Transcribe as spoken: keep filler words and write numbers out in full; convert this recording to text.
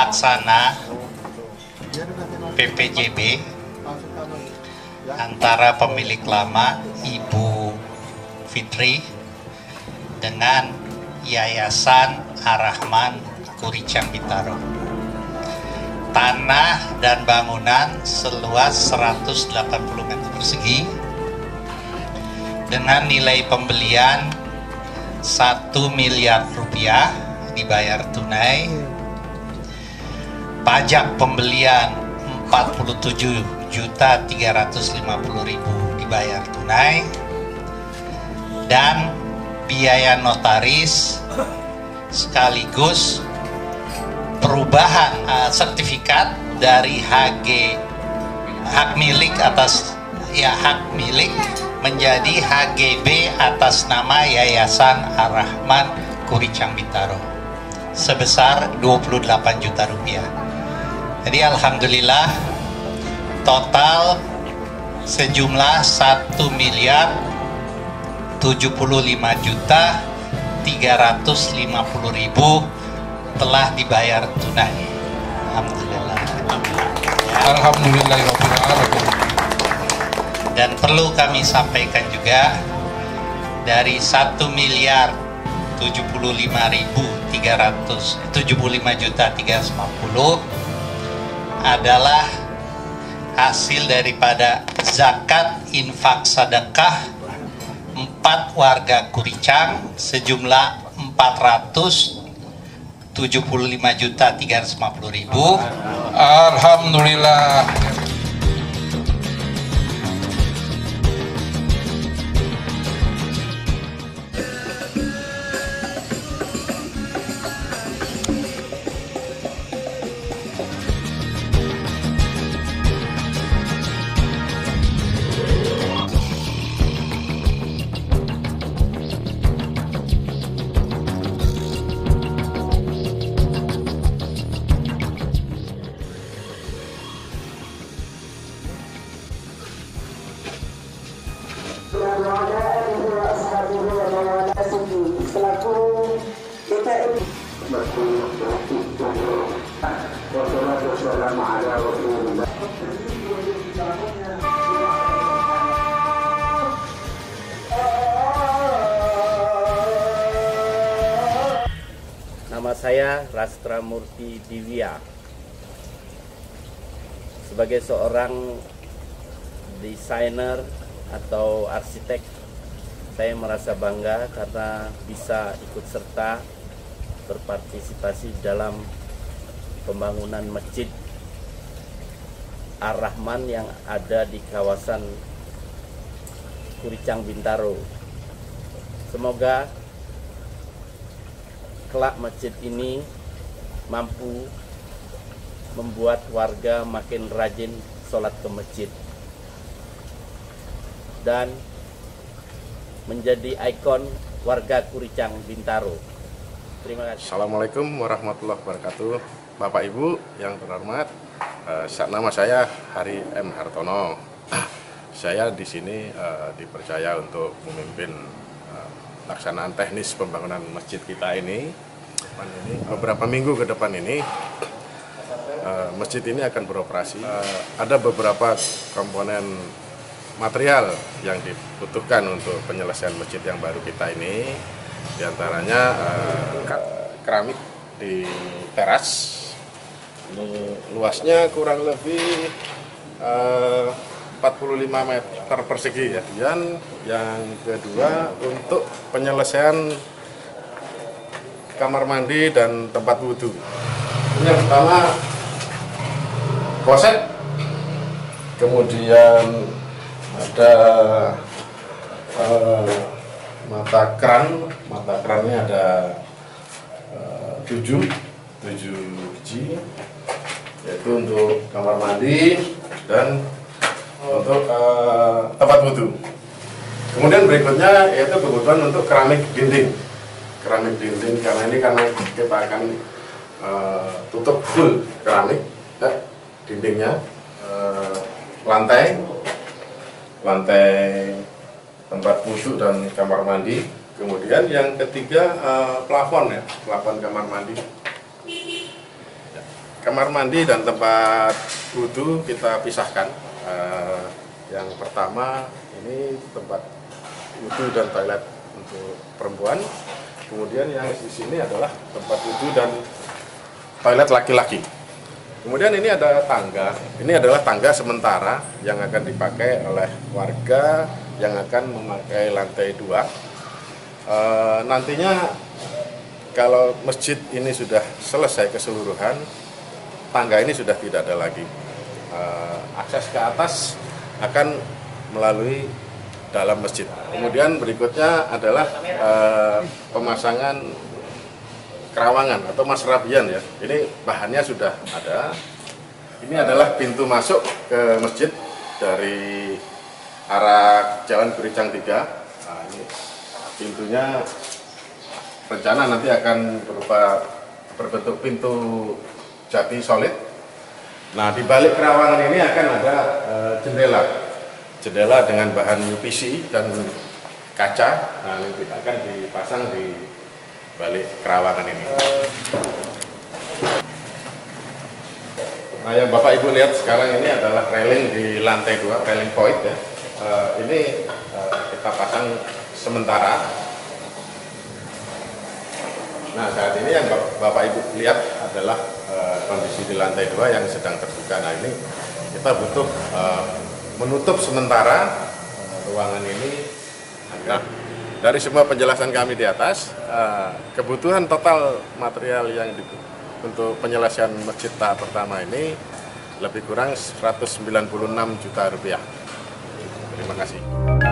pelaksana P P J B antara pemilik lama Ibu Fitri dengan Yayasan Ar-Rahman Kuricang Bintaro. Tanah dan bangunan seluas seratus delapan puluh meter persegi dengan nilai pembelian satu miliar rupiah dibayar tunai, pajak pembelian empat puluh tujuh juta tiga ratus lima puluh ribu dibayar tunai, dan biaya notaris sekaligus perubahan uh, sertifikat dari H G hak milik atas ya hak milik menjadi H G B atas nama Yayasan Ar-Rahman Kuricang Bintaro sebesar dua puluh delapan juta rupiah. Jadi alhamdulillah total sejumlah satu miliar tujuh puluh lima juta tiga ratus lima puluh ribu telah dibayar tunai. Alhamdulillah. Alhamdulillahirabbil alamin. Dan perlu kami sampaikan juga, dari satu miliar tujuh puluh lima ribu tiga ratus tujuh puluh lima juta tiga ratus lima puluh adalah hasil daripada zakat infak sedekah empat warga Kuricang sejumlah empat ratus tujuh puluh lima juta tiga ratus lima puluh ribu. Alhamdulillah. Nama saya Rastra Murti Divya. Sebagai seorang desainer atau arsitek, saya merasa bangga karena bisa ikut serta berpartisipasi dalam pembangunan Masjid Ar-Rahman yang ada di kawasan Kuricang Bintaro. Semoga kelak masjid ini mampu membuat warga makin rajin sholat ke masjid dan menjadi ikon warga Kuricang Bintaro. Terima kasih. Assalamualaikum warahmatullahi wabarakatuh. Bapak Ibu yang terhormat, eh, nama saya Hari M. Hartono. Saya di sini eh, dipercaya untuk memimpin eh, pelaksanaan teknis pembangunan masjid kita ini. ini. Beberapa minggu ke depan ini, eh, masjid ini akan beroperasi. Eh, ada beberapa komponen material yang dibutuhkan untuk penyelesaian masjid yang baru kita ini, diantaranya eh, keramik di teras. Ini luasnya kurang lebih eh, empat puluh lima meter persegi ya. Dan yang kedua untuk penyelesaian kamar mandi dan tempat wudhu. Yang pertama kloset, kemudian ada uh, mata kran, mata krannya ada uh, tujuh, tujuh biji, yaitu untuk kamar mandi dan untuk uh, tempat wudhu. Kemudian berikutnya yaitu kebutuhan untuk keramik dinding, keramik dinding karena ini karena kita akan uh, tutup full keramik ya, dindingnya, uh, lantai. lantai tempat wudhu dan kamar mandi. Kemudian yang ketiga eh, plafon ya, plafon kamar mandi. Ya. kamar mandi dan tempat wudhu kita pisahkan. Uh, yang pertama ini tempat wudhu dan toilet untuk perempuan. Kemudian yang di sini adalah tempat wudhu dan toilet laki-laki. Kemudian ini ada tangga. Ini adalah tangga sementara yang akan dipakai oleh warga yang akan memakai lantai dua. Uh, nantinya kalau masjid ini sudah selesai keseluruhan, tangga ini sudah tidak ada lagi. Uh, akses ke atas akan melalui dalam masjid. Kemudian berikutnya adalah uh, pemasangan kerawangan atau masrabian ya. Ini bahannya sudah ada. Ini adalah pintu masuk ke masjid dari arah Jalan Kuricang tiga. Nah, ini pintunya rencana nanti akan berupa berbentuk pintu jati solid. Nah, di balik kerawangan ini akan ada uh, jendela, jendela dengan bahan U P C dan kaca. Nah, ini kita akan dipasang di balik kerawangan ini. Nah, yang Bapak Ibu lihat sekarang ini adalah railing di lantai dua, railing point ya. Uh, ini uh, kita pasang sementara. Nah, saat ini yang Bapak Ibu lihat adalah uh, kondisi di lantai dua yang sedang terbuka. Nah, ini kita butuh uh, menutup sementara uh, ruangan ini. Nah, dari semua penjelasan kami di atas, uh, kebutuhan total material yang di, untuk penyelesaian masjid tahap pertama ini lebih kurang seratus sembilan puluh enam juta rupiah. Terima kasih.